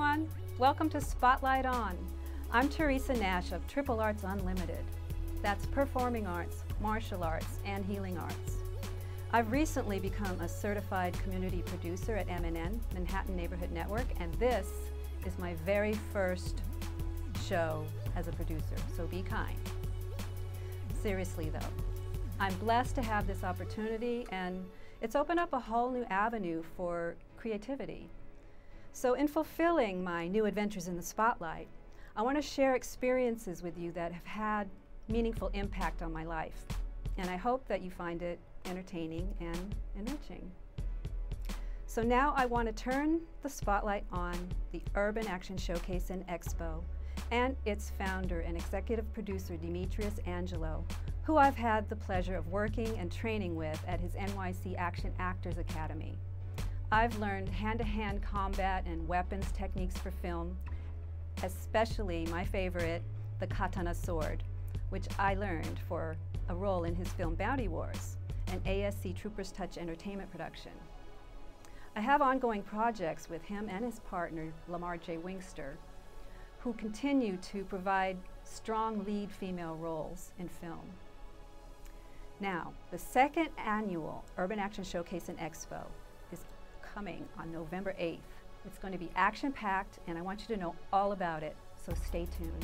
everyone. Welcome to Spotlight On. I'm Teresa Nash of Triple Arts Unlimited. That's performing arts, martial arts, and healing arts. I've recently become a certified community producer at MNN, Manhattan Neighborhood Network, and this is my very first show as a producer, so be kind. Seriously though, I'm blessed to have this opportunity, and it's opened up a whole new avenue for creativity. So in fulfilling my new adventures in the spotlight, I want to share experiences with you that have had meaningful impact on my life. And I hope that you find it entertaining and enriching. So now I want to turn the spotlight on the Urban Action Showcase and Expo and its founder and executive producer, Demetrius Angelo, who I've had the pleasure of working and training with at his NYC Action Actors Academy. I've learned hand-to-hand combat and weapons techniques for film, especially my favorite, the katana sword, which I learned for a role in his film Bounty Wars, an ASC Troopers Touch entertainment production. I have ongoing projects with him and his partner, Lamar J. Wingster, who continue to provide strong lead female roles in film. Now, the second annual Urban Action Showcase and Expo is coming on November 8th. It's going to be action-packed, and I want you to know all about it, so stay tuned.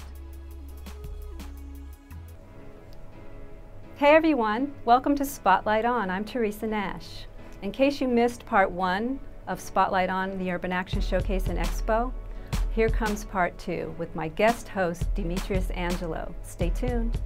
Hey everyone, welcome to Spotlight On. I'm Teresa Nash. In case you missed part 1 of Spotlight On, the Urban Action Showcase and Expo, here comes part 2 with my guest host, Demetrius Angelo. Stay tuned.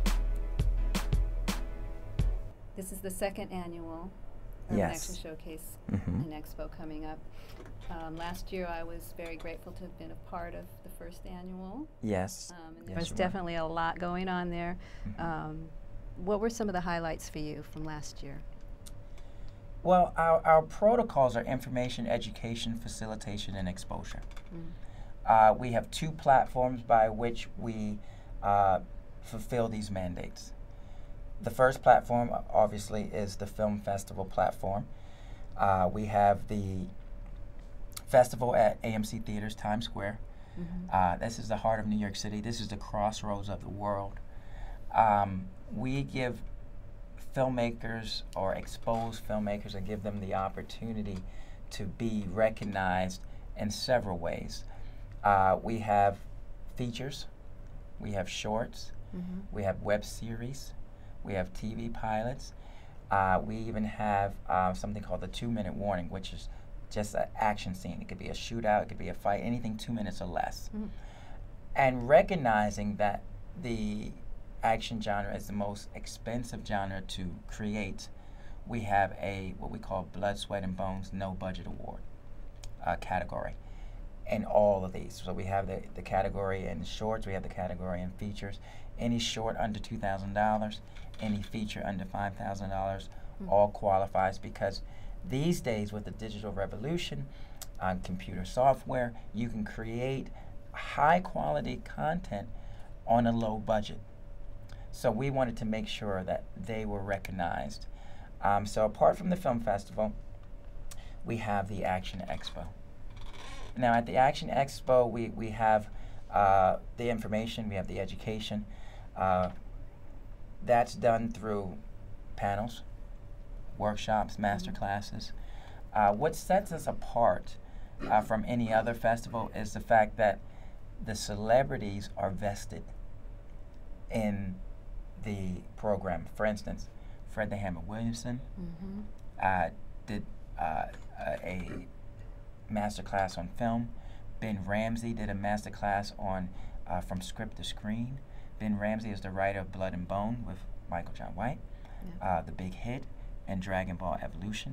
This is the second annual Urban Action Showcase and Expo coming up. Last year I was very grateful to have been a part of the first annual. Yes. And there was definitely a lot going on there. What were some of the highlights for you from last year? Well, our protocols are information, education, facilitation, and exposure. We have 2 platforms by which we fulfill these mandates. The first platform, obviously, is the Film Festival platform. We have the festival at AMC Theaters, Times Square. This is the heart of New York City. This is the crossroads of the world. We give filmmakers or expose filmmakers and give them the opportunity to be recognized in several ways. We have features, we have shorts, we have web series, we have TV pilots. We even have something called the 2-minute warning, which is just an action scene. It could be a shootout, it could be a fight, anything 2 minutes or less. And recognizing that the action genre is the most expensive genre to create, we have a what we call blood, sweat, and bones no budget award category in all of these. So we have the category in shorts, we have the category in features. Any short under $2,000, any feature under $5,000 all qualifies, because these days with the digital revolution on computer software, you can create high quality content on a low budget. So we wanted to make sure that they were recognized. So apart from the film festival, we have the Action Expo. Now at the Action Expo, we have the information, we have the education. That's done through panels, workshops, master classes. What sets us apart from any other festival is the fact that the celebrities are vested in the program. For instance, Fred the Hammer Williamson did a master class on film. Ben Ramsey did a master class on from script to screen. Ben Ramsey is the writer of Blood and Bone with Michael John White, The Big Hit, and Dragon Ball Evolution.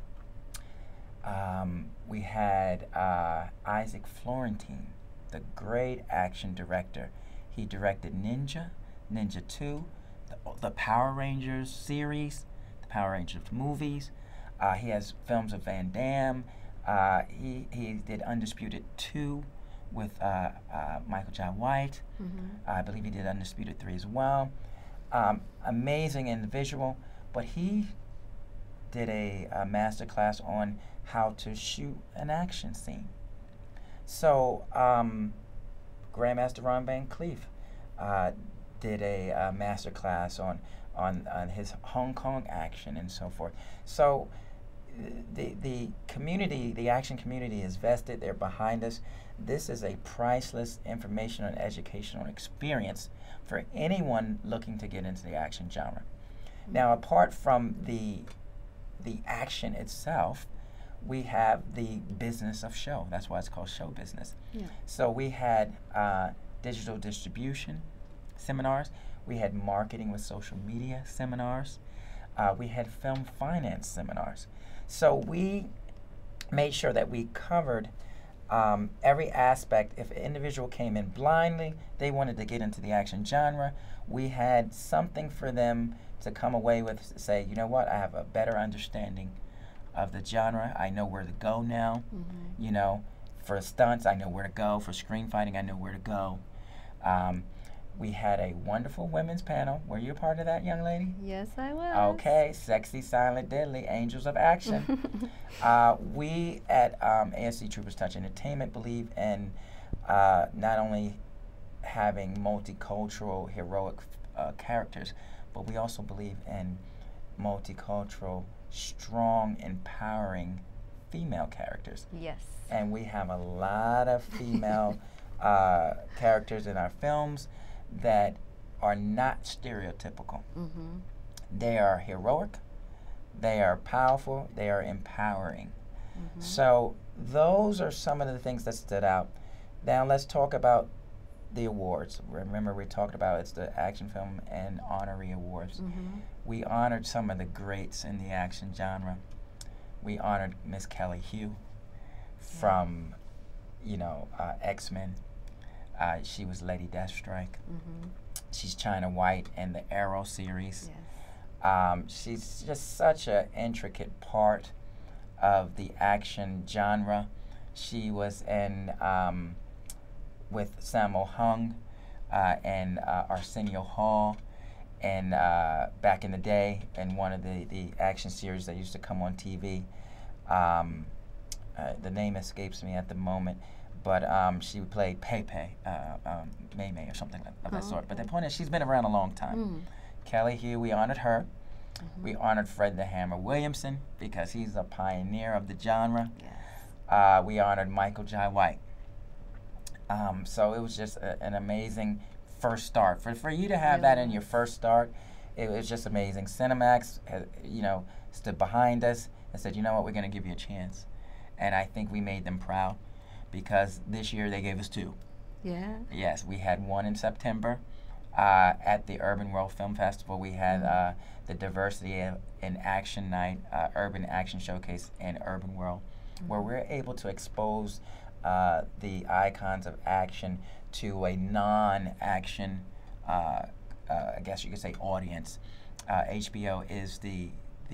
We had Isaac Florentine, the great action director. He directed Ninja, Ninja 2, the Power Rangers series, the Power Rangers movies. He has films of Van Damme. He did Undisputed 2 with Michael John White. I believe he did Undisputed 3 as well. Amazing individual, but he did a master class on how to shoot an action scene. So Grandmaster Ron Van Cleef did a master class on his Hong Kong action and so forth. So the community, the action community is vested. They're behind us. This is a priceless informational and educational experience for anyone looking to get into the action genre. Now, apart from the action itself, we have the business of show. That's why it's called show business. Yeah. So we had digital distribution seminars. We had marketing with social media seminars. We had film finance seminars. So we made sure that we covered every aspect. If an individual came in blindly, they wanted to get into the action genre, we had something for them to come away with, say, you know what, I have a better understanding of the genre. I know where to go now. You know, for stunts, I know where to go. For screen fighting, I know where to go. We had a wonderful women's panel. Were you a part of that, young lady? Yes, I was. Okay, Sexy, Silent, Deadly, Angels of Action. We at ASC Troopers Touch Entertainment believe in not only having multicultural, heroic characters, but we also believe in multicultural, strong, empowering female characters. Yes. And we have a lot of female characters in our films that are not stereotypical. They are heroic, they are powerful, they are empowering. So those are some of the things that stood out. Now let's talk about the awards. Remember, we talked about it's the Action Film and Honoree Awards. We honored some of the greats in the action genre. We honored Miss Kelly Hu from, you know, X-Men. She was Lady Deathstrike. She's China White in the Arrow series. She's just such an intricate part of the action genre. She was in with Sammo Hung and Arsenio Hall, and back in the day in one of the action series that used to come on TV. The name escapes me at the moment, but she played Pepe, May May or something of that sort. But the point is, she's been around a long time. Kelly Hu, we honored her. We honored Fred the Hammer Williamson because he's a pioneer of the genre. We honored Michael Jai White. So it was just an amazing first start. For you to have that in your first start, it was just amazing. Cinemax, you know, stood behind us and said, you know what, we're going to give you a chance. And I think we made them proud because this year they gave us 2. Yes, we had one in September at the Urban World Film Festival. We had the Diversity in Action Night, Urban Action Showcase in Urban World, where we're able to expose the icons of action to a non-action, I guess you could say, audience. HBO is the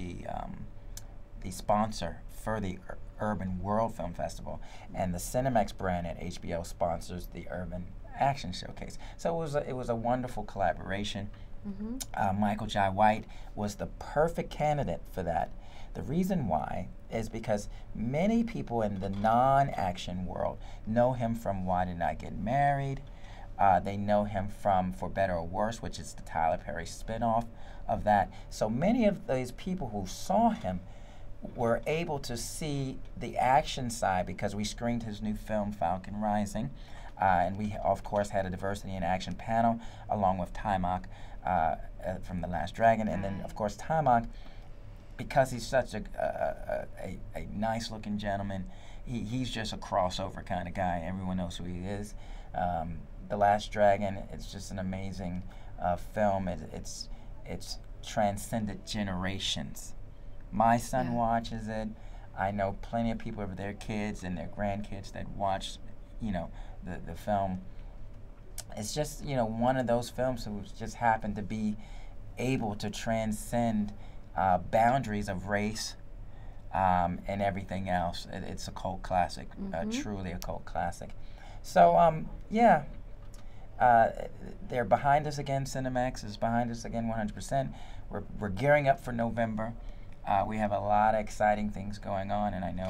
sponsor for the Urban World Film Festival, and the Cinemax brand at HBO sponsors the Urban Action Showcase. So it was a wonderful collaboration. Michael Jai White was the perfect candidate for that. The reason why is because many people in the non-action world know him from Why Didn't I Get Married? They know him from For Better or Worse, which is the Tyler Perry spinoff of that. So many of these people who saw him were able to see the action side because we screened his new film, Falcon Rising. And we, of course, had a diversity in action panel along with Taimak from The Last Dragon. And then, of course, Taimak, because he's such a nice-looking gentleman, he's just a crossover kind of guy. Everyone knows who he is. The Last Dragon, it's just an amazing film. It's transcended generations. My son watches it. I know plenty of people with their kids and their grandkids that watch, you know, the film. It's just, you know, one of those films who just happened to be able to transcend boundaries of race and everything else. It's a cult classic, truly a cult classic. So, yeah, they're behind us again. Cinemax is behind us again 100%. We're gearing up for November. We have a lot of exciting things going on, and I know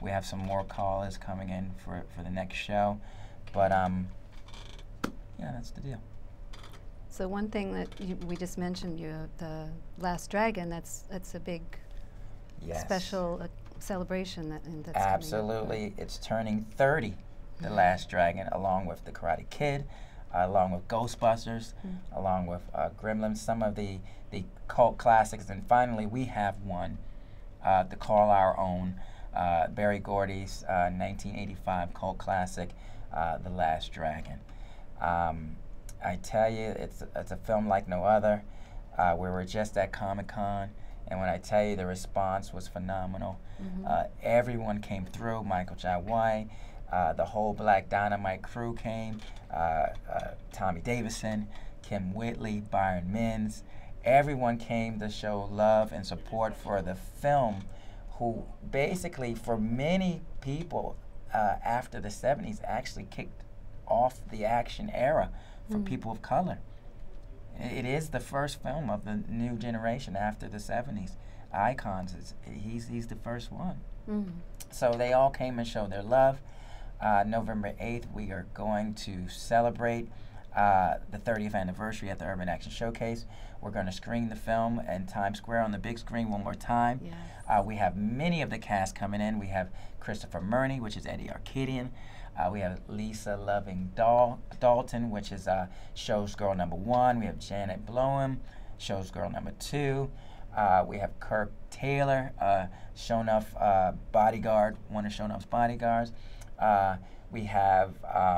We have some more callers coming in for the next show. But yeah, that's the deal. So one thing that we just mentioned, the Last Dragon, that's a big special celebration that's absolutely coming up. It's turning 30, The Last Dragon, along with The Karate Kid, along with Ghostbusters, along with Gremlins, some of the cult classics, and finally we have one to call our own, Berry Gordy's 1985 cult classic, The Last Dragon. I tell you, it's a film like no other. We were just at Comic-Con, and when I tell you the response was phenomenal. Everyone came through. Michael Jai White, the whole Black Dynamite crew came. Tommy Davidson, Kim Whitley, Byron Mins. Everyone came to show love and support for the film, who basically, for many people after the 70s, actually kicked off the action era for people of color. It is the first film of the new generation after the 70s. Icons, he's the first one. So they all came and showed their love. November 8th, we are going to celebrate the 30th anniversary at the Urban Action Showcase. We're going to screen the film in Times Square on the big screen one more time. Yes. We have many of the cast coming in. We have Christopher Murney, which is Eddie Arcadian. We have Lisa Loving Dalton, which is Show's Girl #1. We have Janet Bloem, Show's Girl #2. We have Kirk Taylor, Shonuff bodyguard, one of Shonuff's bodyguards. We have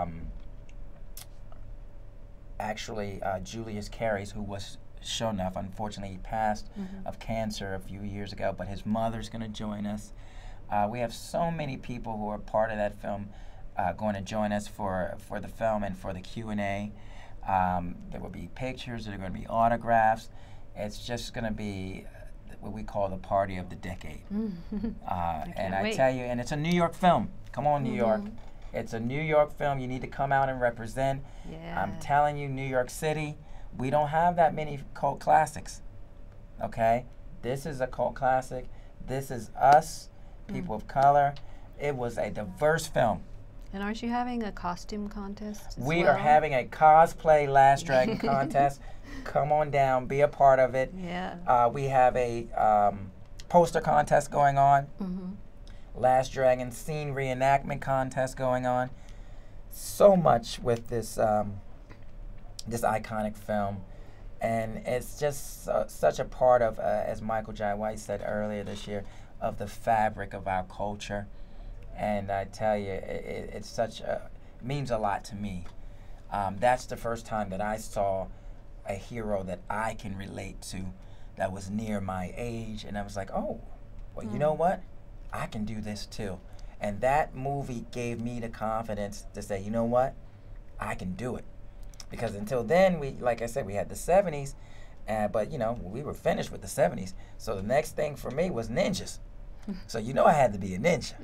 actually Julius Carries, who was Shonuff. Unfortunately, he passed of cancer a few years ago, but his mother's going to join us. We have so many people who are part of that film going to join us for the film and for the Q&A. There will be pictures, there are going to be autographs. It's just going to be what we call the party of the decade. And I tell you, and it's a New York film. Come on, New York. It's a New York film. You need to come out and represent. I'm telling you, New York City, we don't have that many cult classics, okay? This is a cult classic. This is us, people of color. It was a diverse film. And aren't you having a costume contest as We are having a cosplay Last Dragon contest. Come on down, be a part of it. We have a poster contest going on. Last Dragon scene reenactment contest going on. So much with this this iconic film, and it's just such a part of, as Michael Jai White said earlier this year, of the fabric of our culture. And I tell you, it's such a, it means a lot to me. That's the first time that I saw a hero that I can relate to, that was near my age, and I was like, oh, well, you know what? I can do this too. And that movie gave me the confidence to say, you know what? I can do it. Because until then, we, like I said, we had the 70s, but you know, we were finished with the 70s. So the next thing for me was ninjas. So you know I had to be a ninja.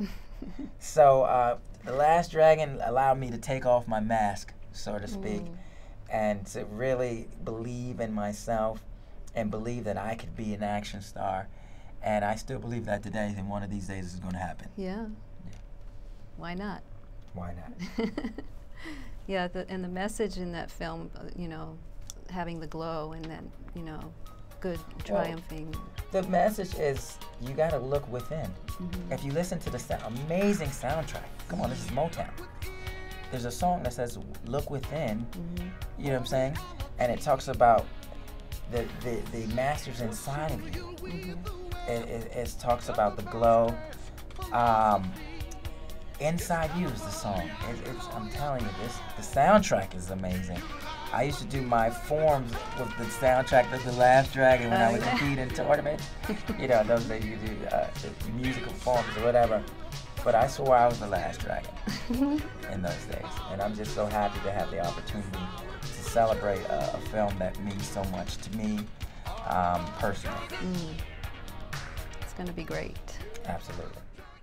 So The Last Dragon allowed me to take off my mask, so to speak, and to really believe in myself and believe that I could be an action star. And I still believe that today, and one of these days it's going to happen. Yeah. Why not? Why not? Yeah, and the message in that film, you know, having the glow and then, you know, good triumphing. Well, the message is you got to look within. If you listen to the amazing soundtrack, come on, this is Motown. There's a song that says "Look Within," you know what I'm saying, and it talks about the masters inside of you. It talks about the glow. Inside You is the song. I'm telling you, the soundtrack is amazing. I used to do my forms with the soundtrack of The Last Dragon when I would compete in tournaments. You know, those days you do the musical forms or whatever. But I swore I was the Last Dragon in those days. And I'm just so happy to have the opportunity to celebrate a film that means so much to me personally. It's going to be great. Absolutely.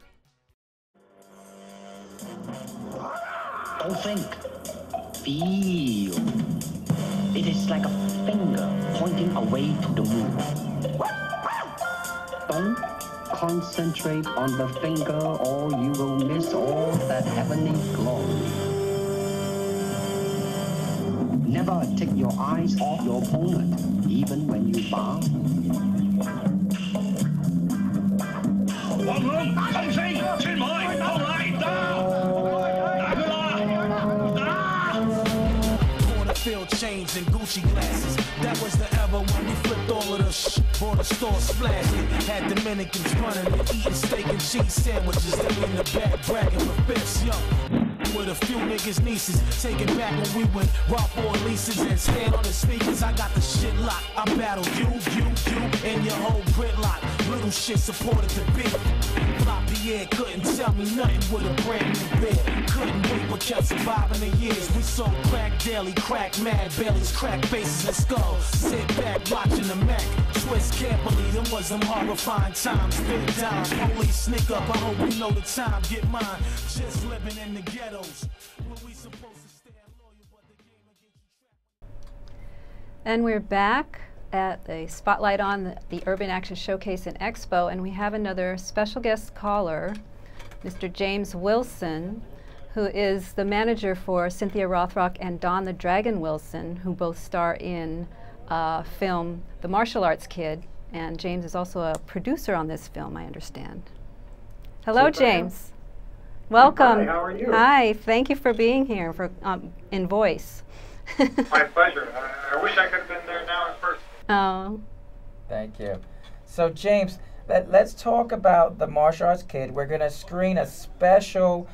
Don't think. Feel. It is like a finger pointing away to the moon. Don't Concentrate on the finger, or you will miss all that heavenly glory. Never take your eyes off your opponent, even when you bow. Field chains and Gucci glasses. That was the era when we flipped all of the bought a store splashed it. Had Dominicans running and eating steak and cheese sandwiches. They in the back bragging with fifths, yo. With a few niggas' nieces, take it back when we went rob for leases and stand on the speakers. I got the shit locked. I battle you, and your whole gridlock. Little shit supported the beat. Pierre couldn't tell me nothing with a brand new beer. Couldn't wait but kept surviving the years. We sold crack daily, crack mad bellies, crack faces and skulls. Sit back watching the Mac. Twist can't believe them was them horrifying times. Big time, police sneak up. I hope we know the time. Get mine. Just living in the ghettos. Where we supposed to stay loyal, but the game will get you trapped. And we're back at a spotlight on the Urban Action Showcase and Expo, and we have another special guest caller, Mr. James Wilson, who is the manager for Cynthia Rothrock and Don the Dragon Wilson, who both star in film The Martial Arts Kid, and James is also a producer on this film, I understand. Hello, James. Welcome. Hi, how are you? Hi, thank you for being here for in voice. My pleasure. I wish I could have been there now in person. Oh. Thank you. So James, let's talk about The Martial Arts Kid. We're going to screen a special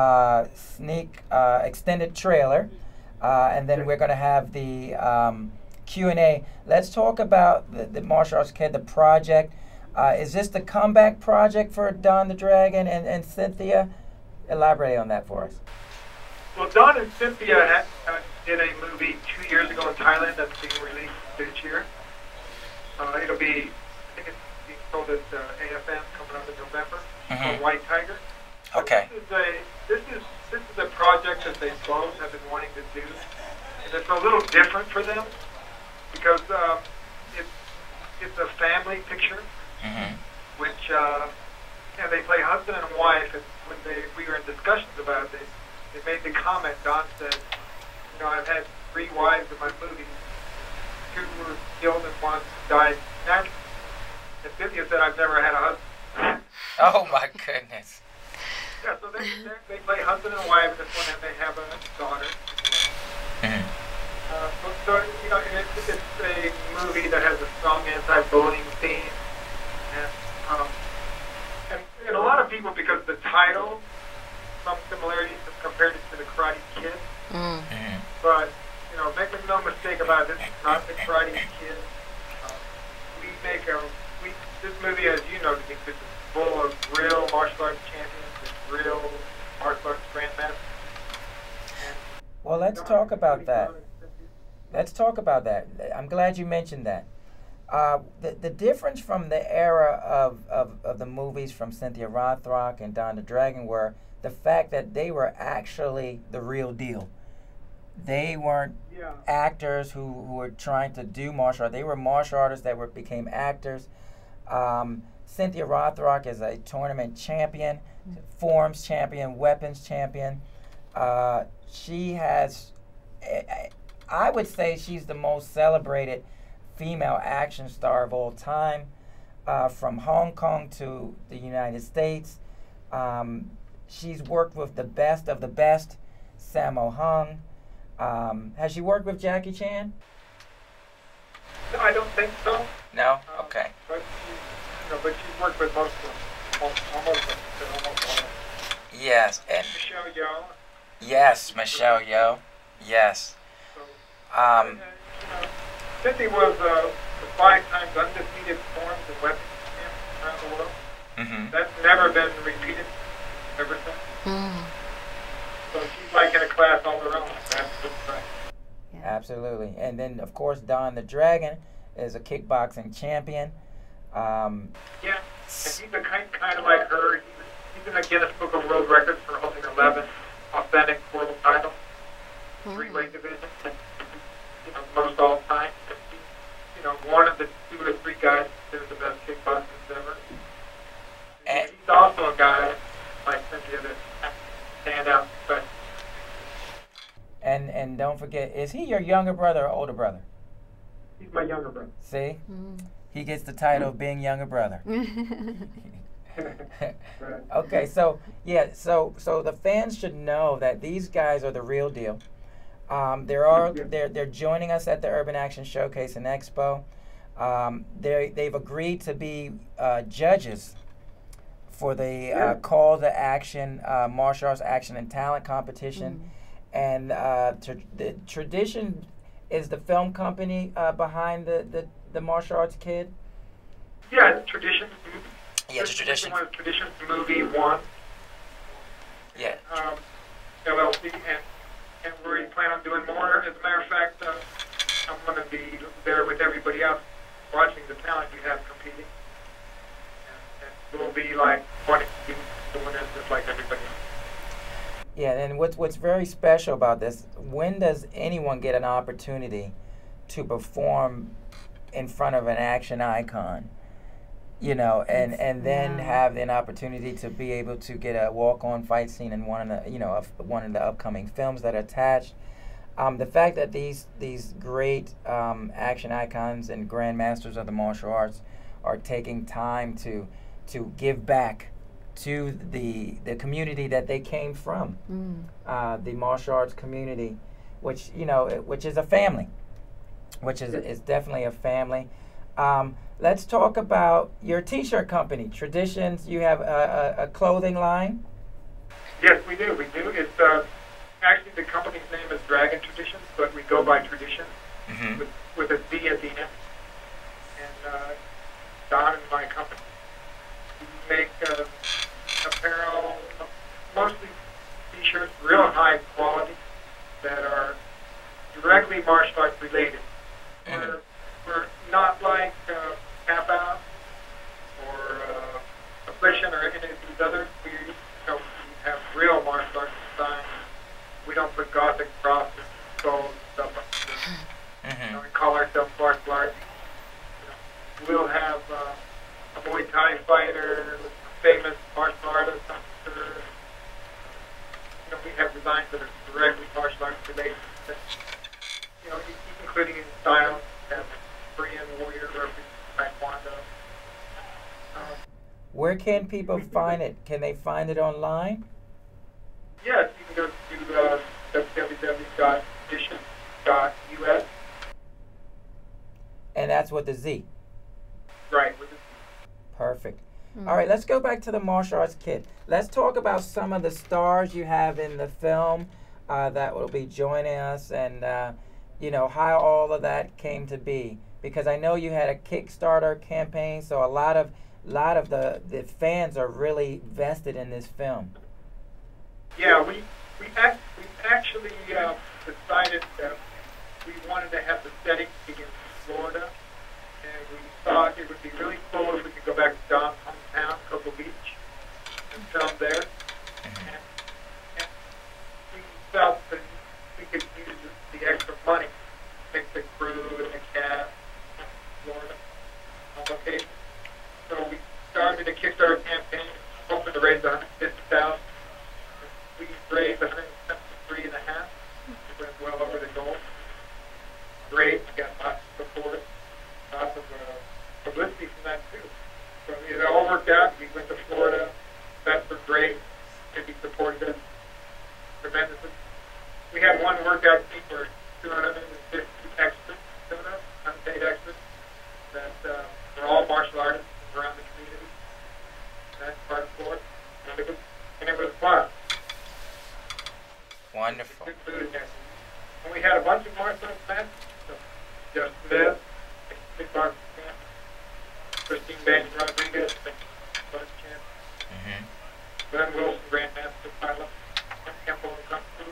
sneak extended trailer, and then we're going to have the Q&A. Let's talk about the Martial Arts Kid, the project. Is this the comeback project for Don the Dragon and Cynthia? Elaborate on that for us. Well, Don and Cynthia did a movie 2 years ago in Thailand that's being released this year. It'll be, I think it's being sold at AFM coming up in November, called White Tiger. Okay. This is a project that they both have been wanting to do, and it's a little different for them because it's a family picture, which they play husband and wife. And when we were in discussions about it, they made the comment. Don said, "You know, I've had 3 wives in my movies. 2 were killed and 1 died naturally." And Cynthia said, "I've never had a husband." Oh my goodness. Yeah, so they play husband and wife in this one, and they have a daughter. So you know, it's a movie that has a strong anti-bullying theme, and a lot of people, because the title, some similarities have compared it to the Karate Kid. But you know, make no mistake about it, this is not the Karate Kid. This movie, as you know, is full of real martial arts champions and real martial arts grandmasters. Well, let's talk about that. Let's talk about that. I'm glad you mentioned that. The difference from the era of the movies from Cynthia Rothrock and Don the Dragon were the fact that they were actually the real deal. They weren't actors who were trying to do martial arts. They were martial artists that became actors. Cynthia Rothrock is a tournament champion, forms champion, weapons champion. She has, I would say she's the most celebrated female action star of all time, from Hong Kong to the United States. She's worked with the best of the best, Sammo Hung. Has she worked with Jackie Chan? No, I don't think so. No? Okay. But she's worked with most of them, almost all of them. Yes. And Michelle Yeoh. yes, Michelle Yeoh. Yes. So, Cynthia was the 5 times undefeated forms and weapons champion around the world. That's never been repeated ever since. So she's like in a class all her own. That's right. Yeah. Absolutely. And then, of course, Don the Dragon is a kickboxing champion. Yeah, and he's a kind of like her. He's in the Guinness Book of World Records for holding 11 authentic world titles, 3-weight divisions, most all time. One of the 2 or 3 guys considered the best kickboxers ever. guys like Cynthia that stand out. But And don't forget, is he your younger brother or older brother? he's my younger brother. See? He gets the title of being younger brother. Right. Okay, so yeah, so the fans should know that these guys are the real deal. They're joining us at the Urban Action Showcase and Expo. They've agreed to be judges for the Call to Action Martial Arts Action and Talent Competition. And the Tradition is the film company behind the martial arts kid. Yeah, it's Tradition. Yeah, it's Tradition. Tradition movie 1. Yeah. LLC, and we plan on doing more. As a matter of fact, I'm going to be there with everybody else watching the talent we have competing. And we'll be like wanting to be the winners just like everybody else. Yeah, and what's very special about this, when does anyone get an opportunity to perform in front of an action icon? You know, and then have an opportunity to be able to get a walk-on fight scene in one of the upcoming films that are attached. The fact that these great action icons and grandmasters of the martial arts are taking time to give back to the community that they came from, the martial arts community, which is a family, which is definitely a family. Let's talk about your T-shirt company, Traditions. You have a clothing line? Yes, we do. It's actually the company's name is Dragon Traditions, but we go by Tradition with a D at the end. And Don and my company, we make apparel, mostly T-shirts, real high quality, that are directly martial arts related. We're not like Tap Out or Affliction or any of these others. We have real martial arts design. We don't put Gothic crosses, skulls, stuff like that. We call ourselves martial arts. We'll have a Muay Thai fighter, famous martial artist. We have designs that are directly martial arts related. Including in style. Korean warrior, Taekwondo. Where can people find it? Can they find it online? Yes, you can go to www.tradition.us. And that's with the Z. Right, with the Z. Perfect. All right, let's go back to the martial arts kid. Let's talk about some of the stars you have in the film that will be joining us, and how all of that came to be. Because I know you had a Kickstarter campaign, so a lot of the fans are really vested in this film. Yeah, we actually decided that we wanted to have the setting be in Florida, and we thought it would be really cool if we could go back to Don's hometown, Cocoa Beach, and film there. And we felt that we could use the extra money, take the crew and the cast, Florida on location. So we started a Kickstarter campaign, hoping to raise $150,000. We raised $173.5. We went well over the goal. Great, we got lots of support, lots of publicity from that too. So it all worked out. We went to Florida. That's were great. They supported us tremendously. We had one workout team where 250 extras showed up, unpaid extras, that were all martial artists around the community. That's part of Florida. And it was fun. Wonderful. Good food in there. And we had a bunch of martial arts fans. Jeff Smith, Kickboxing champ, Christine Banks Rodriguez, Buzz champ, Glenn Wilson, Grandmaster pilot, Temple and Kung Fu,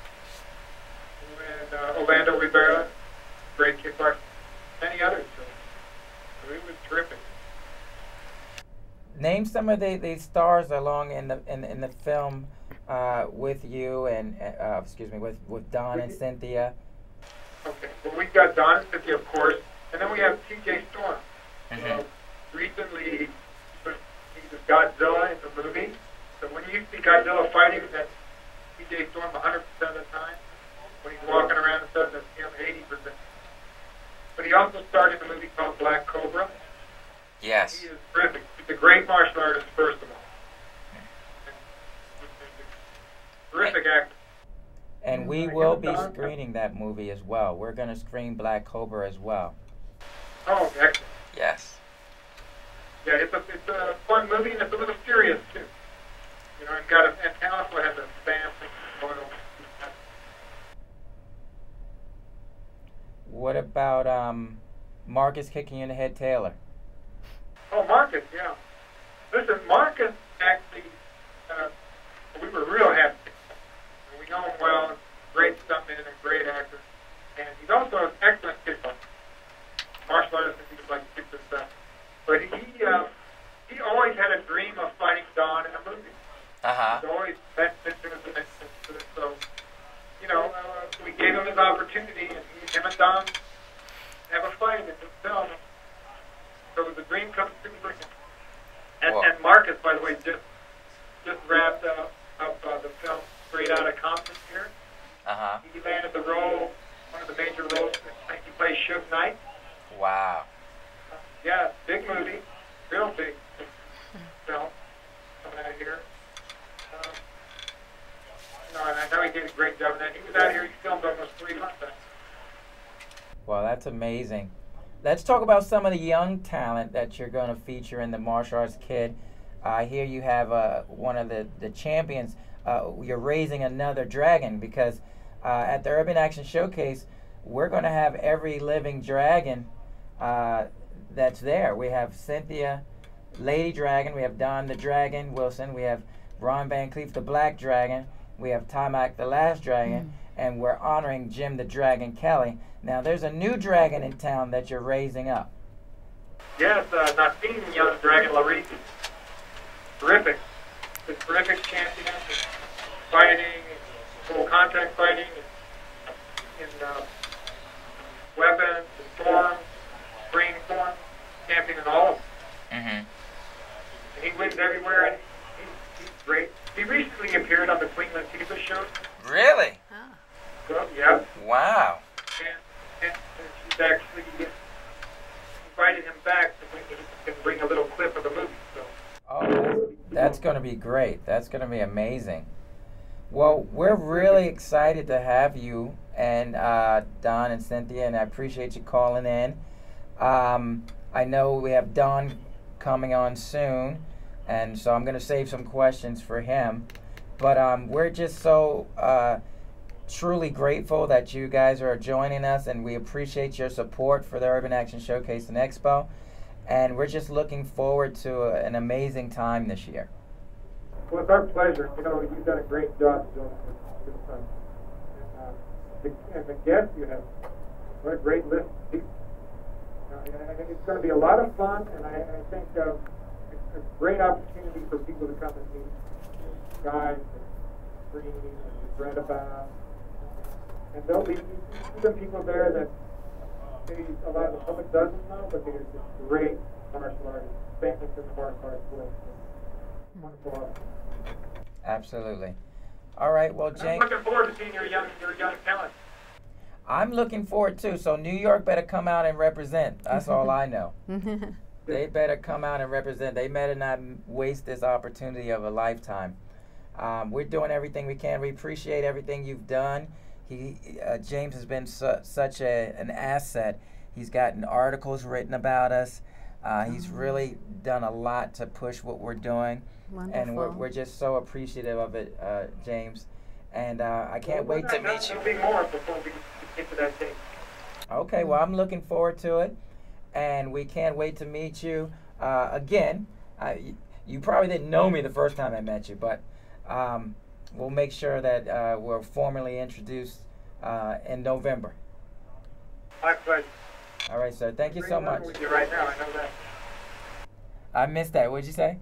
and Orlando Rivera, great kickboxer, many others. So it was terrific. Name some of the stars along in the film with you and with Don and Cynthia. Okay, well we've got Don and Cynthia, of course, and then we have T.J. Storm. Recently, he was Godzilla in the movie. Black Cobra. Yes. He is terrific. He's a great martial artist, first of all. Terrific actor. And we will be screening that movie as well. We're going to screen Black Cobra as well. Oh, excellent. Yes. Yeah, it's a fun movie, and it's a little serious, too. You know, and also has a family photo. What about Marcus kicking you in the head, Taylor? Oh, Marcus, yeah. Listen, Marcus actually, we were real happy. We know him well, great stuntman and great actor. And he's also an excellent kickboxer. Martial artist, and he was like kick stuff. But he always had a dream of fighting Don in a movie. He's always mentioned it. So, you know, we gave him his opportunity, and him and Don have a fight in this film. So the dream comes true for him. And Marcus, by the way, just wrapped up the film straight out of Compton here. He landed the role, one of the major roles. He plays Suge Knight. Wow. Yeah, big movie, real big film coming out of here. And I know he did a great job in that. He was out here, he filmed almost 3 months. Well, that's amazing. Let's talk about some of the young talent that you're going to feature in the Martial Arts Kid. I hear you have one of the champions. You're raising another dragon because at the Urban Action Showcase, we're going to have every living dragon that's there. We have Cynthia, Lady Dragon. We have Don the Dragon Wilson. We have Ron Van Cleef, the Black Dragon. We have Tomac, the Last Dragon. And we're honoring Jim the Dragon Kelly. Now, there's a new dragon in town that you're raising up. Yes, Nassim Young Dragon Larisi. Terrific. The terrific champion in fighting, full contact fighting, in weapons, and forms, ring forms, champion in all of them. And he wins everywhere, and he's great. He recently appeared on the Queen Latifah show. Really? So, yeah. Wow. And she's actually invited him back so he can bring a little clip of the movie. So. Oh, that's going to be great. That's going to be amazing. Well, we're really excited to have you and Don and Cynthia, and I appreciate you calling in. I know we have Don coming on soon, and so I'm going to save some questions for him. But we're just so truly grateful that you guys are joining us, and we appreciate your support for the Urban Action Showcase and Expo. And we're just looking forward to an amazing time this year. Well, it's our pleasure. You know, you've done a great job doing this. And the guests you have, what a great list of people. It's going to be a lot of fun, and I think it's a great opportunity for people to come and meet guys and screen and you've read about. And there'll be some people there that maybe a lot of the public doesn't know, but they're just great martial artists, famous in the martial arts world. Wonderful artists. Absolutely. All right, well, James. I'm looking forward to seeing your young talent. I'm looking forward too. So New York better come out and represent. That's all I know. They better come out and represent. They better not waste this opportunity of a lifetime. We're doing everything we can. We appreciate everything you've done. James has been such an asset. He's gotten articles written about us. He's really done a lot to push what we're doing. Wonderful. And we're just so appreciative of it, James. And I can't wait to meet you. Be more before we get to that date. Okay, well, I'm looking forward to it. And we can't wait to meet you again. You probably didn't know me the first time I met you, but we'll make sure that we're formally introduced in November. My pleasure. All right, sir. Thank you so much. With you right now, I know that. I missed that. What'd you say?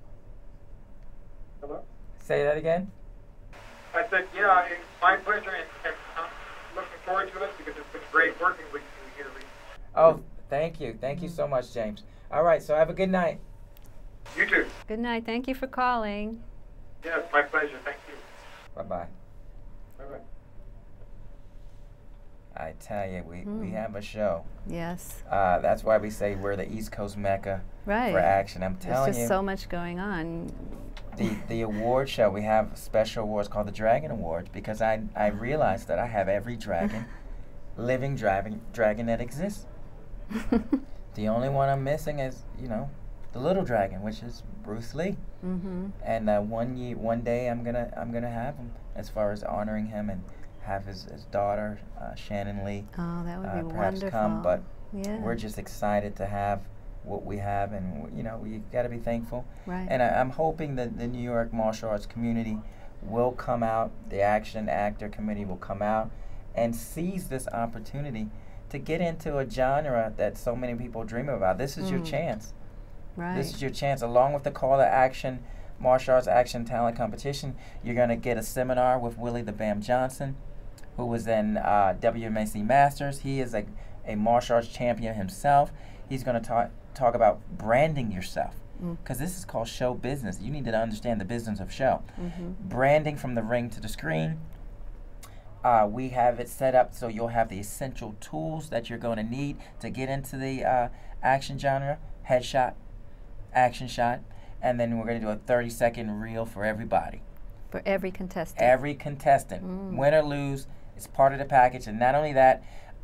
Hello? Say that again? I said, yeah, it's my pleasure, and I'm looking forward to it because it's been great working with you here. Oh, thank you. Thank you so much, James. All right, so have a good night. You too. Good night. Thank you for calling. Yes, my pleasure. Thank you. Bye-bye. Bye-bye. I tell you, we have a show. Yes. That's why we say we're the East Coast Mecca Right. for action. I'm telling There's you. just so much going on. The award show, we have special awards called the Dragon Awards because I realized that I have every dragon, living dragon that exists. The only one I'm missing is, the little dragon, which is Bruce Lee. And one day I'm gonna have him, as far as honoring him, and have his daughter Shannon Lee. Oh, that would be perhaps wonderful. come. But yeah. we're just excited to have what we have, and we got to be thankful. Right. And I'm hoping that the New York martial arts community will come out, the action actor community will come out and seize this opportunity to get into a genre that so many people dream about. This is your chance. Right. This is your chance. Along with the call to action, martial arts action talent competition, you're going to get a seminar with Willie the Bam Johnson, who was in WMAC Masters. He is a martial arts champion himself. He's going to talk about branding yourself, because this is called show business. You need to understand the business of show. Branding from the ring to the screen. We have it set up so you'll have the essential tools that you're going to need to get into the action genre: headshot, action shot, and then we're going to do a 30-second reel for everybody. For every contestant. Every contestant, win or lose, it's part of the package. And not only that,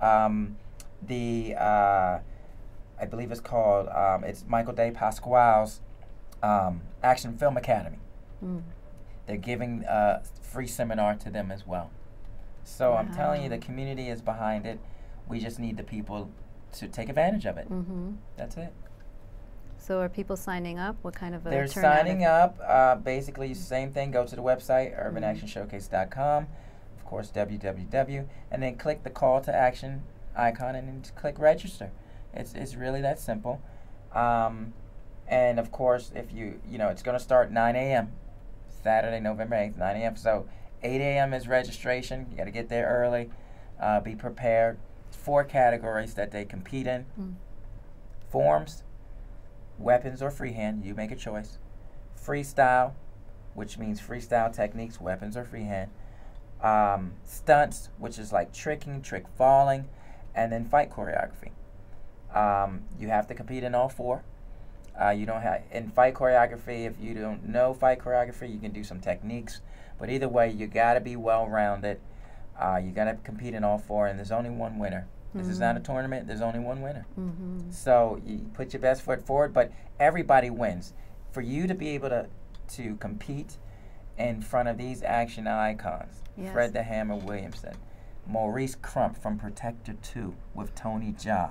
I believe it's called, it's Michael Day Pasquale's Action Film Academy. They're giving a free seminar to them as well. So I'm telling you, the community is behind it. We just need the people to take advantage of it. That's it. So are people signing up? What kind of a They're turnout? signing up. Basically, same thing. Go to the website, urbanactionshowcase.com. Of course, www. And then click the call to action icon and then click register. It's really that simple. And of course, if it's going to start 9 a.m. Saturday, November 8th, 9 a.m. So 8 a.m. is registration. You got to get there early. Be prepared. 4 categories that they compete in. Forms, weapons or freehand, you make a choice. Freestyle, which means freestyle techniques, weapons or freehand. Stunts, which is like tricking, trick falling, and then fight choreography. You have to compete in all 4. You don't have in fight choreography. If you don't know fight choreography, you can do some techniques. But either way, you got to be well-rounded. You got to compete in all 4, and there's only one winner. This is not a tournament. There's only one winner. So you put your best foot forward, but everybody wins. For you to be able to compete in front of these action icons, Fred the Hammer Williamson, Maurice Crump from Protector 2 with Tony Jaa,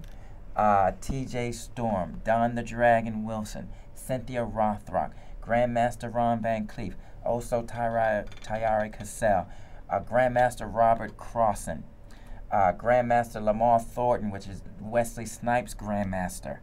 TJ Storm, Don the Dragon Wilson, Cynthia Rothrock, Grandmaster Ron Van Cleef, Oso Tayari Cassell, Grandmaster Robert Crossan, Grandmaster Lamar Thornton, which is Wesley Snipes' Grandmaster.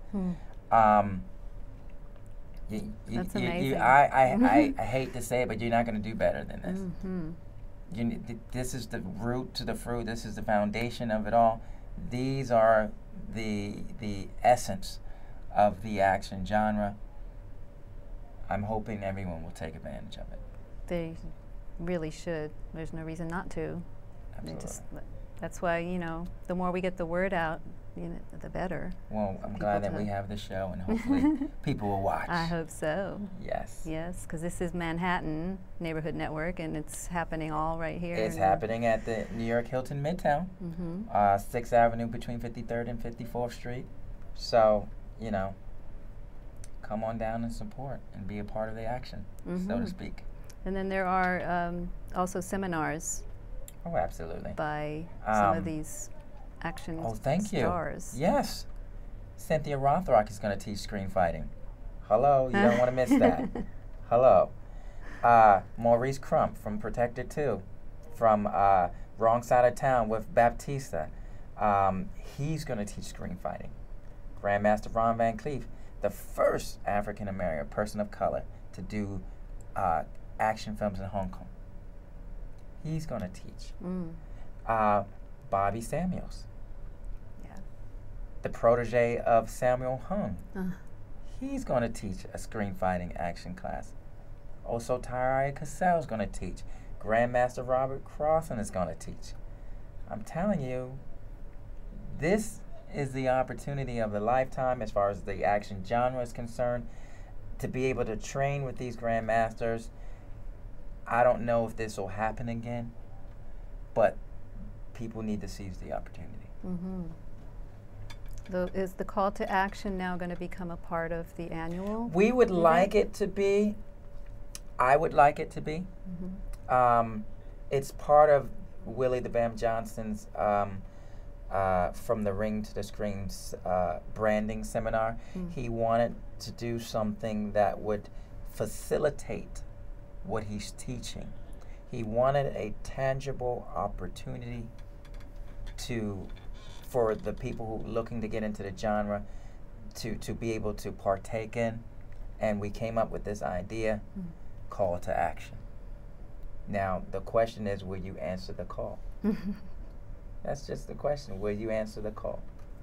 That's amazing. I hate to say it, but you're not going to do better than this. This is the root to the fruit. This is the foundation of it all. These are the essence of the action genre. I'm hoping everyone will take advantage of it. They really should. There's no reason not to. Absolutely. That's why, the more we get the word out, the better. Well, I'm glad that we have this show, and hopefully people will watch. I hope so. Yes. Yes, because this is Manhattan Neighborhood Network, and it's happening all right here. It's happening at the New York Hilton Midtown, 6th Avenue between 53rd and 54th Street. So, come on down and support and be a part of the action, so to speak. And then there are also seminars. Oh, absolutely. By some of these action stars. Yes. Cynthia Rothrock is going to teach screen fighting. Hello, you don't want to miss that. Hello. Maurice Crump from Protector 2, from Wrong Side of Town with Baptista. He's going to teach screen fighting. Grandmaster Ron Van Cleef, the first African-American person of color to do action films in Hong Kong. He's going to teach. Bobby Samuels, the protege of Samuel Hung. He's going to teach a screen fighting action class. Also, Tyree Cassell is going to teach. Grandmaster Robert Crossan is going to teach. I'm telling you, this is the opportunity of a lifetime as far as the action genre is concerned, to be able to train with these grandmasters. I don't know if this will happen again, but people need to seize the opportunity. Mm-hmm. Is the call to action now going to become a part of the annual? We would event? like it to be. I would like it to be. Mm-hmm. It's part of Willie the Bam Johnson's From the Ring to the Screen branding seminar. He wanted to do something that would facilitate what he's teaching. He wanted a tangible opportunity for the people who are looking to get into the genre to be able to partake in, and we came up with this idea, call to action. Now the question is, will you answer the call? That's just the question. Will you answer the call?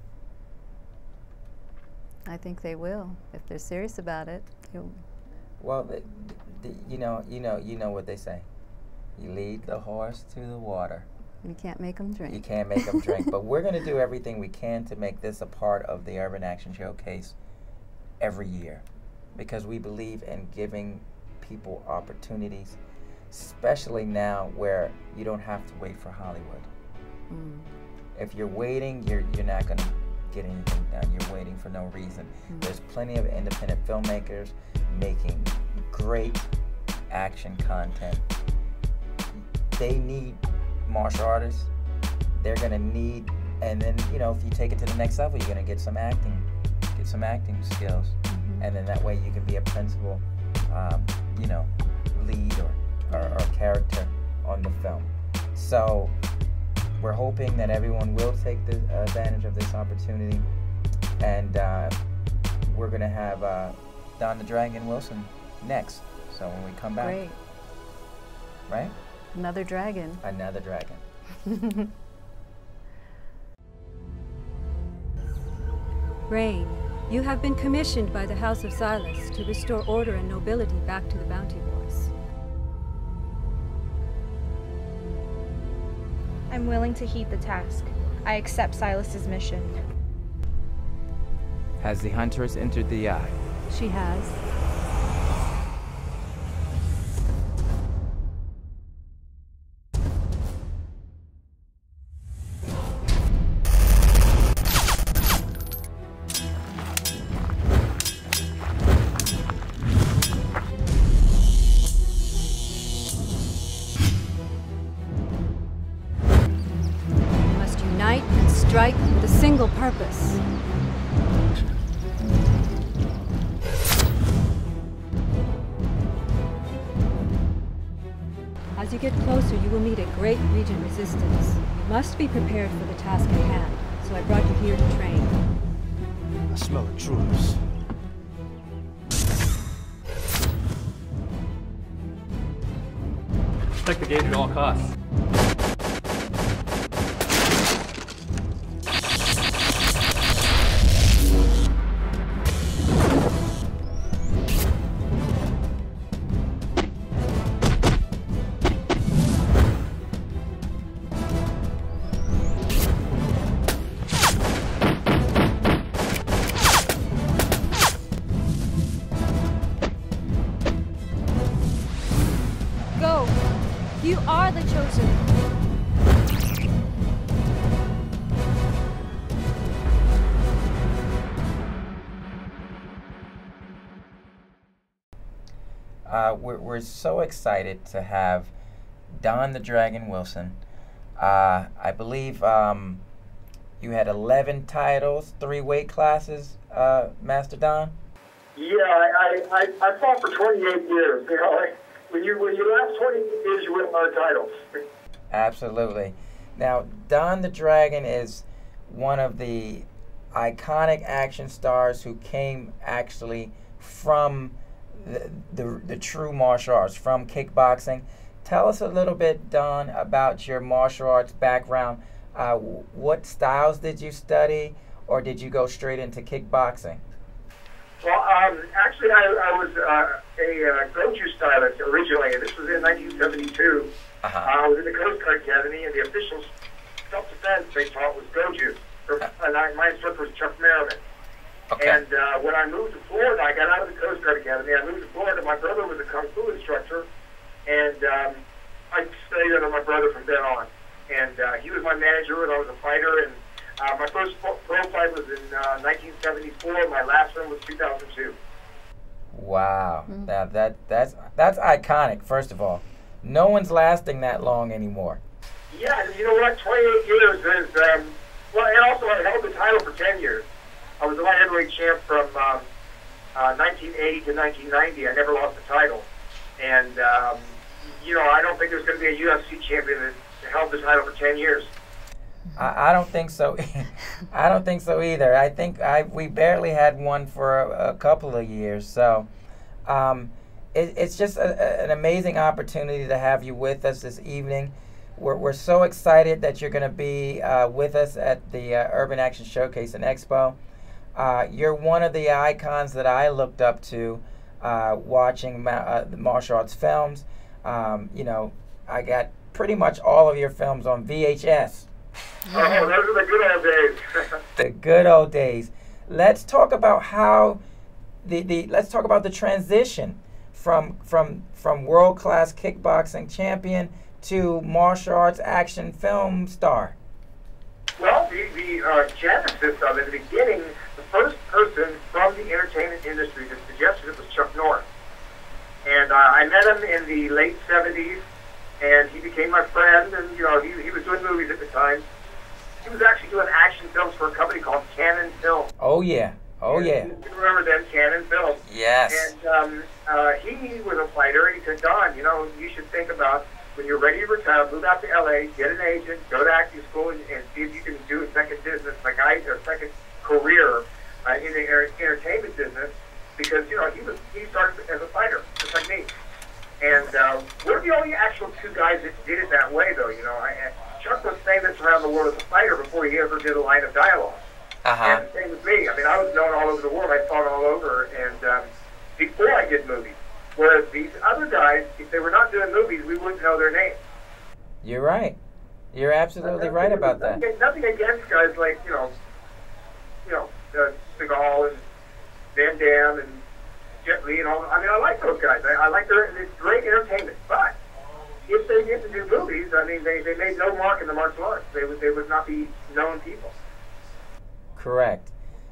I think they will, if they're serious about it. Well, you know what they say. You lead the horse to the water. You can't make them drink. You can't make them drink. But we're going to do everything we can to make this a part of the Urban Action Showcase every year, because we believe in giving people opportunities, especially now where you don't have to wait for Hollywood. If you're waiting, you're not going to get anything done. You're waiting for no reason. There's plenty of independent filmmakers making great action content. They need martial artists. They're going to need, and then, you know, if you take it to the next level, you're going to get some acting skills. And then that way you can be a principal, you know, lead or character on the film. So we're hoping that everyone will take the advantage of this opportunity, and we're going to have Don the Dragon Wilson next. So when we come back, Great. Right? Another dragon. Another dragon. Rain, you have been commissioned by the House of Silas to restore order and nobility back to the Bounty Boys. I'm willing to heed the task. I accept Silas's mission. Has the Huntress entered the eye? She has. Strike with a single purpose. As you get closer, you will meet a great Regent resistance. You must be prepared for the task at hand, so I brought you here to train. I smell intruders. Protect the gate at all costs. You are the chosen. We're so excited to have Don the Dragon Wilson. I believe you had 11 titles, 3 weight classes, Master Don? Yeah, I fought for 28 years. You know, when you last 28 years, you win a lot of titles. Absolutely. Now, Don the Dragon is one of the iconic action stars who came actually from the true martial arts, from kickboxing. Tell us a little bit, Don, about your martial arts background. What styles did you study, or did you go straight into kickboxing? Well, actually, I was a go-to stylist originally. This was in 1972. I was in the Coast Guard Academy, and the official self-defense they taught was Goju. And my instructor was Chuck Merriman. Okay. And when I moved to Florida, I got out of the Coast Guard Academy. I moved to Florida. My brother was a Kung Fu instructor. And I stayed under my brother from then on. And he was my manager, and I was a fighter. And my first pro fight was in 1974. My last one was 2002. Wow. Now that's iconic, first of all. No one's lasting that long anymore. Yeah, you know what? 28 years is, well, and also I held the title for 10 years. I was the light heavyweight champ from 1980 to 1990. I never lost the title. And, you know, I don't think there's going to be a UFC champion that held the title for 10 years. I don't think so. I don't think so either. I think we barely had one for a couple of years. So it's just an amazing opportunity to have you with us this evening. We're so excited that you're going to be with us at the Urban Action Showcase and Expo. You're one of the icons that I looked up to watching the martial arts films. You know, I got pretty much all of your films on VHS. Oh, those are the good old days. The good old days. Let's talk about how let's talk about the transition from world-class kickboxing champion to martial arts action film star. Well, the genesis of it, the beginning, the first person from the entertainment industry that suggested it was Chuck Norris. And I met him in the late 70s, and he became my friend, and, you know, he was doing movies at the time. He was actually doing action films for a company called Cannon Films. Oh, yeah. Oh, yeah. You remember them, Cannon Films. Yes. And he was a fighter, and he said, Don, you know, you should think about when you're ready to retire, move out to L.A., get an agent, go to acting school, and see if you can do a second business, like a second career in the entertainment business, because, you know, he started as a fighter, just like me. And we're the only actual two guys that did it that way, though. You know, Chuck was famous around the world as a fighter before he ever did a line of dialogue. And the same with me. I mean, I was known all over the world. I fought all over, and before I did movies. Whereas these other guys, if they were not doing movies, we wouldn't know their names. You're right. You're absolutely right about that. Nothing against guys like, you know, Seagal and Van Damme and Jet Li and all. I mean, I like those guys. I like it's great entertainment. But if they get to do movies, I mean, they made no mark in the martial arts. They would not be known people. Correct.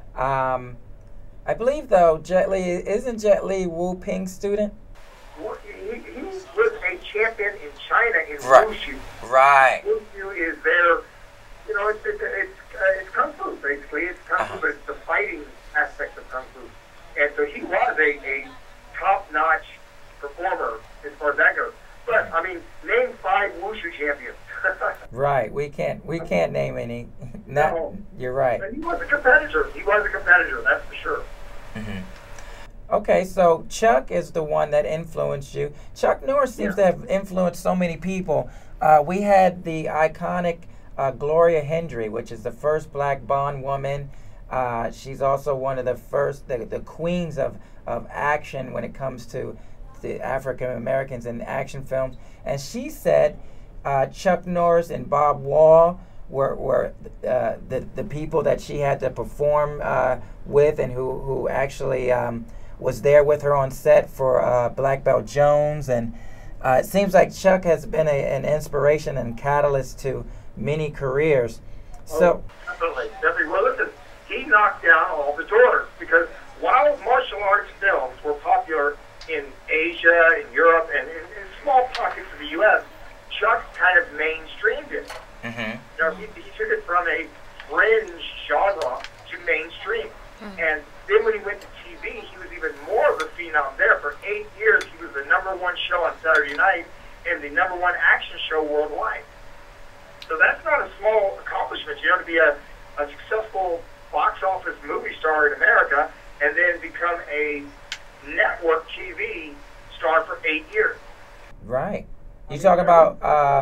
I believe, though, isn't Jet Li Wu Ping's student? Well, he was a champion in China in Wushu. Right. Wushu is their, you know, it's Kung Fu, basically. It's Kung Fu, but it's the fighting aspect of Kung Fu. And so he was a top-notch performer as far as that goes. But, I mean, name 5 Wushu champions. Right. We can't name any. No. You're right. But he was a competitor. That's for sure. Okay, so Chuck is the one that influenced you. Chuck Norris seems to have influenced so many people. We had the iconic Gloria Hendry, which is the first black Bond woman. She's also one of the first, the queens of action when it comes to the African Americans in action films. And she said Chuck Norris and Bob Wall were the people that she had to perform with, and who actually was there with her on set for Black Belt Jones. And it seems like Chuck has been an inspiration and catalyst to many careers. So definitely. Well, listen, he knocked down all the doors, because while martial arts films were popular in Asia, in Europe, and in small pockets of the U.S., Chuck kind of mainstreamed it. You know, he took it from a fringe genre to mainstream. And then when he went to TV, he was even more of a phenom there. For 8 years, he was the #1 show on Saturday night and the #1 action show worldwide. So that's not a small accomplishment, you know, to be a successful box office movie star in America and then become a network TV star for 8 years. Right. You talk about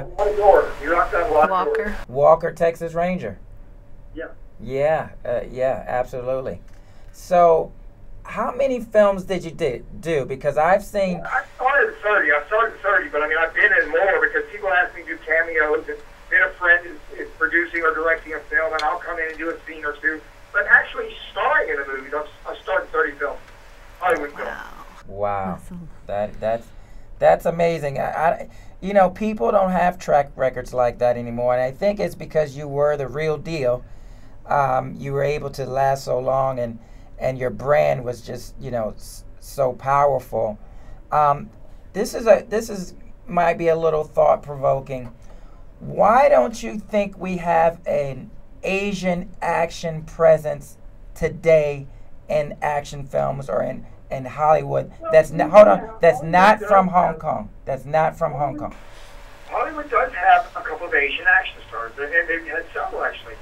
Walker, Texas Ranger. Yeah. Yeah, absolutely. So, how many films did you do? Because I've seen... I started at 30, but I mean, I've been in more because people ask me to do cameos, and then and a friend is producing or directing a film, and I'll come in and do a scene or two. But actually starring in the movies, I've starred in 30 films, Hollywood films. Wow, Awesome. that's amazing. You know, people don't have track records like that anymore, and I think it's because you were the real deal. You were able to last so long, and your brand was just, you know, so powerful. This is might be a little thought provoking. Why don't you think we have an Asian action presence today in action films or in Hollywood? That's not, hold on, that's not from Hong Kong. That's not from Hong Kong. Hollywood does have a couple of Asian action stars, and they've had several actually.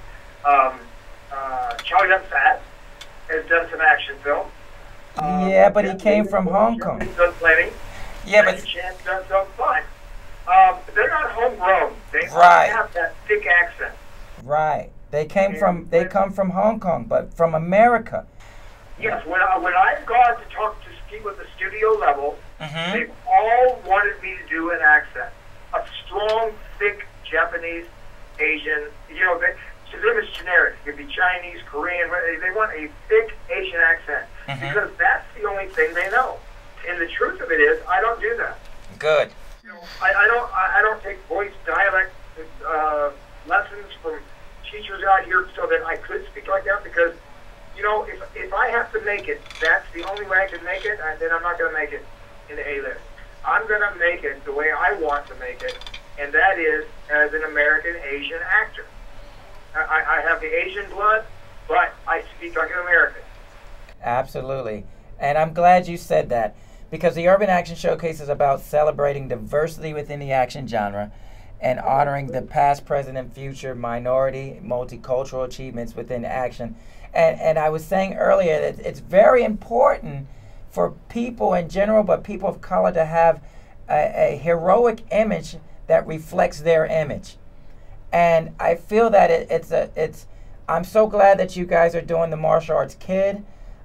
Chow Yun-fat has done some action films. Yeah, but he came from Hong Kong. He's done plenty. Yeah, but Chan's done some fun. They're not homegrown. They Right. have that thick accent. right, they come from Hong Kong, but from America. Yes, when I've gone to talk to people at the studio level, Mm-hmm. they've all wanted me to do an accent, a strong, thick Japanese, Asian. You know, to them it's generic. It could be Chinese, Korean. They want a thick Asian accent because that's the only thing they know. And the truth of it is, I don't do that. Good. You know, I don't take voice dialect lessons from teachers out here so that I could speak like that because, you know, if I have to make it, that's the only way I can make it, and then I'm not going to make it in the A-list. I'm going to make it the way I want to make it, and that is as an American Asian actor. I have the Asian blood, but I speak like an American. Absolutely. And I'm glad you said that because the Urban Action Showcase is about celebrating diversity within the action genre and honoring the past, present, and future minority, multicultural achievements within action. And I was saying earlier that it's very important for people in general, but people of color to have a heroic image that reflects their image. And I feel that I'm so glad that you guys are doing the Martial Arts Kid.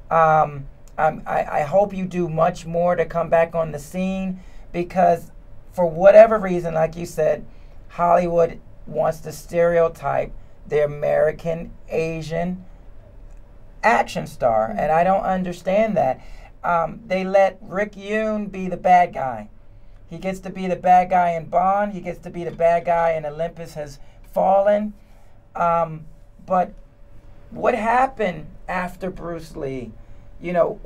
I hope you do much more to come back on the scene because for whatever reason, like you said, Hollywood wants to stereotype the American Asian action star, and I don't understand that. They let Rick Yoon be the bad guy. He gets to be the bad guy in Bond. He gets to be the bad guy in Olympus Has Fallen. But what happened after Bruce Lee? You know,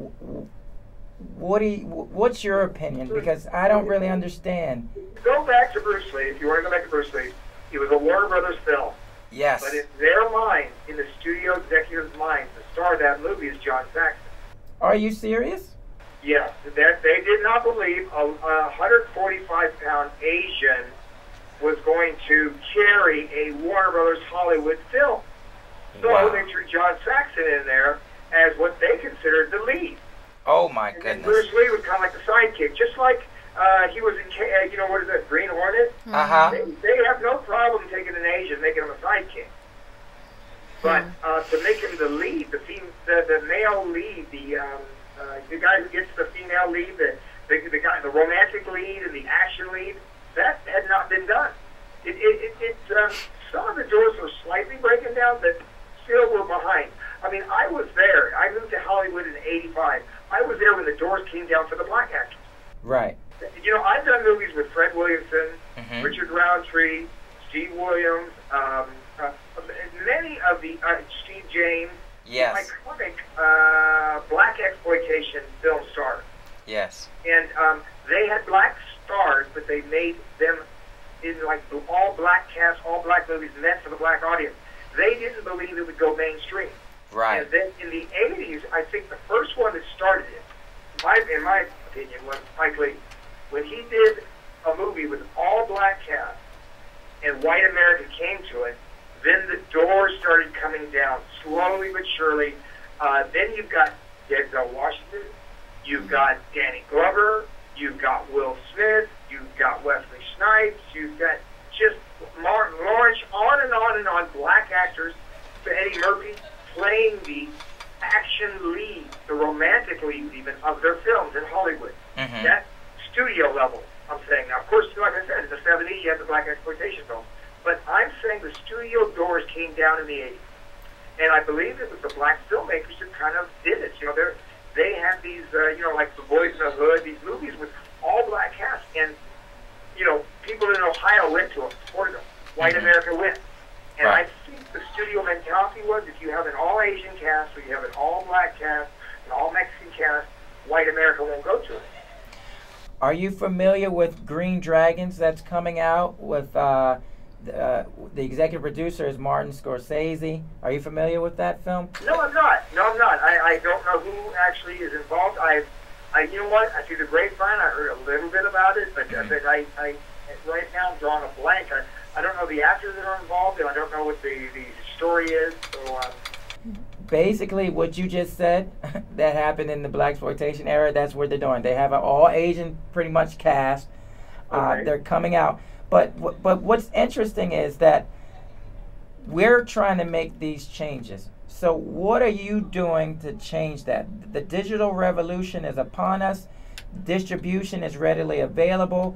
what's your opinion? Because I don't really understand. Go back to Bruce Lee. If you want to go back to Bruce Lee, he was a Warner Brothers film. Yes. But in their mind, in the studio executive's mind, the star of that movie is John Saxon. Are you serious? Yes. They did not believe a 145-pound Asian was going to carry a Warner Brothers Hollywood film. So Wow. they threw John Saxon in there as what they considered the lead. Oh my And goodness. Bruce Lee was kind of like the sidekick, just like he was in, you know, what is that, Green Hornet? Uh-huh. They have no problem taking an Asian, making him a sidekick. But to make him the lead, the male lead, the guy who gets the female lead, the guy, the romantic lead and the action lead, that had not been done. Some of the doors were slightly breaking down, but still were behind. I mean, I was there. I moved to Hollywood in '85. I was there when the doors came down for the black actors. Right. You know, I've done movies with Fred Williamson, Richard Roundtree, Steve Williams, many of the Steve James, Yes. iconic black exploitation film stars. Yes. And they had black stars, but they made them in like all black cast, all black movies meant for the black audience. They didn't believe it would go mainstream. Right. And then in the 80s, I think the first one that started it, in my opinion, was Spike Lee. When he did a movie with all black cast and white America came to it, then the doors started coming down slowly but surely. Then you've got Denzel Washington, you've got Danny Glover, you've got Will Smith, you've got Wesley Snipes, you've got just Martin Lawrence, on and on and on, black actors, Eddie Murphy, playing the action lead, the romantic lead even, of their films in Hollywood. That studio level, I'm saying. Now, of course, like I said, in the 70s, you had the black exploitation film. But I'm saying the studio doors came down in the 80s. And I believe it was the black filmmakers who kind of did it. You know, they had these, you know, like The Boys in the Hood, these movies with all black cast. And, you know, people in Ohio went to them, supported them. White America wins. And I think the studio mentality was if you have an all-Asian cast or you have an all-black cast, an all-Mexican cast, white America won't go to it. Are you familiar with Green Dragons that's coming out with the executive producer is Martin Scorsese? Are you familiar with that film? No, I'm not. I don't know who actually is involved. You know what? I see the grapevine. I heard a little bit about it, but I right now I'm drawing a blank. I don't know the actors that are involved, and I don't know what the story is. So, basically, what you just said that happened in the blaxploitation era, that's what they're doing. They have an all-Asian, pretty much, cast. They're coming out. But what's interesting is that we're trying to make these changes. So what are you doing to change that? The digital revolution is upon us. Distribution is readily available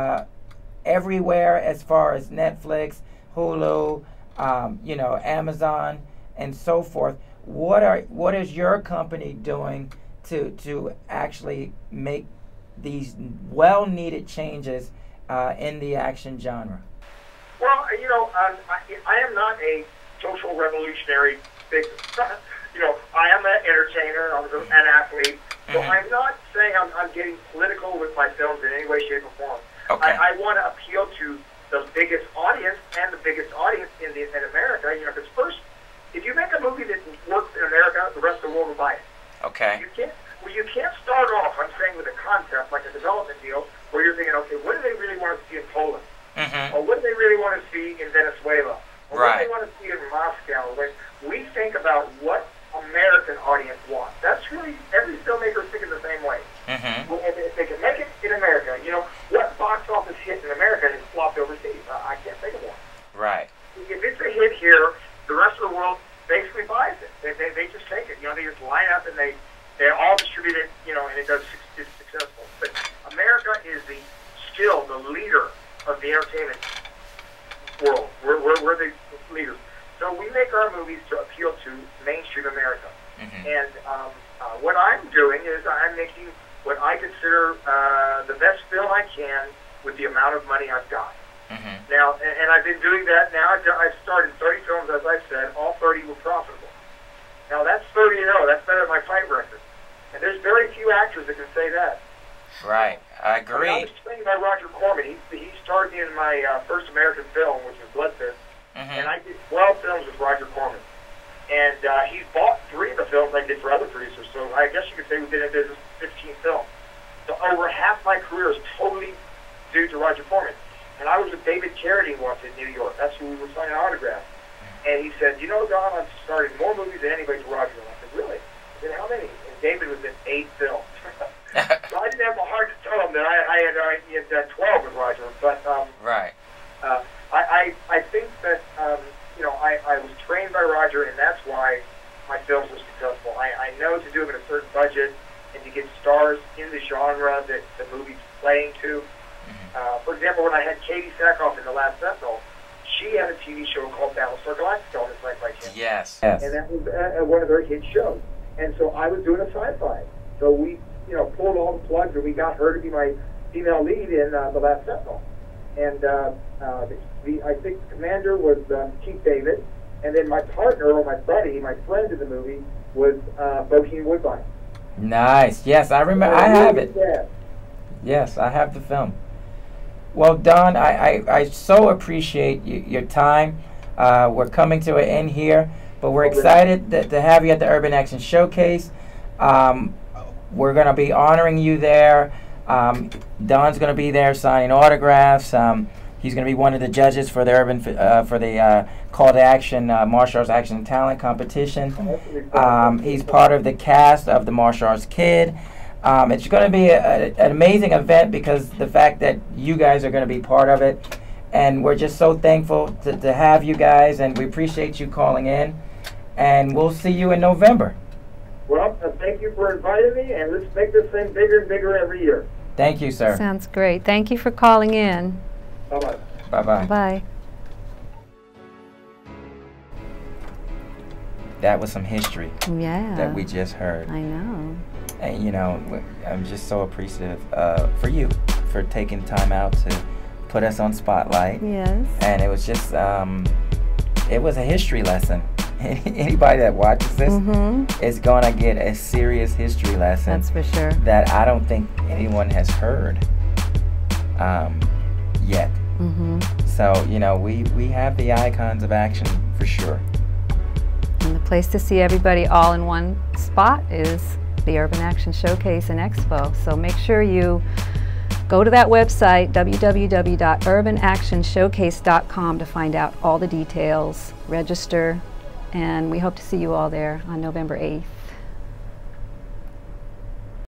everywhere, as far as Netflix, Hulu, you know, Amazon, and so forth. What is your company doing to actually make these well-needed changes in the action genre? Well, you know, I am not a social revolutionary figure. You know, I am an entertainer, I'm an athlete, so I'm not saying I'm getting political with my films in any way, shape, or form. Okay. I want to appeal to the biggest audience, and the biggest audience in America. You know, because first, if you make a movie that works in America, the rest of the world will buy it. Okay. You can't start off, I'm saying, with a concept like a development deal where you're thinking, okay, what do they really want to see in Poland? Or what do they really want to see in Venezuela? Or what do they want to see in Moscow? When we think about what American audience wants, that's really, every filmmaker is thinking the same way. Well, if they can make it in America, you know, what box office hit in America has flopped overseas? I can't think of one. Right. If it's a hit here, the rest of the world basically buys it. They just take it. You know, they just line up and they all distribute it, you know, and it's successful. But America is still the leader of the entertainment world. We're the leaders. So we make our movies to appeal to mainstream America. And what I'm doing is I'm making what I consider the best film I can with the amount of money I've got. Now, and I've been doing that now. I've started 30 films, as I've said. All 30 were profitable. Now, that's 30-0. That's better than my fight record. And there's very few actors that can say that. Right. I agree. I was trained by Roger Corman. He starred me in my first American film, which was Blood Fist. And I did 12 films with Roger Corman. And he's bought 3 of the films I did for other producers. So I guess you could say we've been in business 15 films. So over half my career is totally due to Roger Corman. And I was with David Carradine once in New York. That's who we were signing autographs. And he said, you know, Don, I've started more movies than anybody to Roger. And I said, really? I said, how many? And David was in 8 films. So I didn't have the heart to tell him that I had done 12 with Roger. But right. I think that, you know, I was trained by Roger, and that's why my films were successful. I know to do them at a certain budget and to get stars in the genre that the movie's playing to. For example, when I had Katie Sackhoff in The Last Sentinel, she had a TV show called Battlestar Galactica on Sci-Fi Channel. Yes. And that was one of their hit shows. And so I was doing a sci-fi. So we, you know, pulled all the plugs, and we got her to be my female lead in The Last Sentinel. And I think the commander was Chief David, and then my partner, or my buddy, my friend in the movie, was Bokeem Woodbine. Nice. Yes, I remember. I have it. Yes, I have the film. Well, Don, I so appreciate your time. We're coming to an end here, but we're excited to have you at the Urban Action Showcase. We're going to be honoring you there. Don's going to be there signing autographs. He's going to be one of the judges for the Call to Action Martial Arts Action and Talent competition. He's part of the cast of the Martial Arts Kid. It's going to be an amazing event because the fact that you guys are going to be part of it, and we're just so thankful to have you guys, and we appreciate you calling in, and we'll see you in November. Well, thank you for inviting me, and let's make this thing bigger and bigger every year. Thank you, sir. Sounds great. Thank you for calling in. Bye-bye. Bye-bye. Bye. that was some history Yeah. that we just heard. I know. And you know, I'm just so appreciative for you for taking time out to put us on Spotlight. Yes. And it was just, it was a history lesson. Anybody that watches this is gonna get a serious history lesson. That's for sure. That I don't think anyone has heard yet. So, you know, we have the icons of action for sure. And the place to see everybody all in one spot is the Urban Action Showcase and Expo. So make sure you go to that website, www.urbanactionshowcase.com, to find out all the details, register, and we hope to see you all there on November 8th.